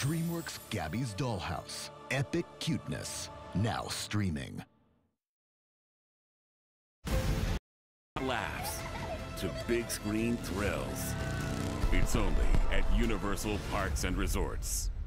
DreamWorks Gabby's Dollhouse. Epic cuteness. Now streaming. Laughs to big screen thrills. It's only at Universal Parks and Resorts.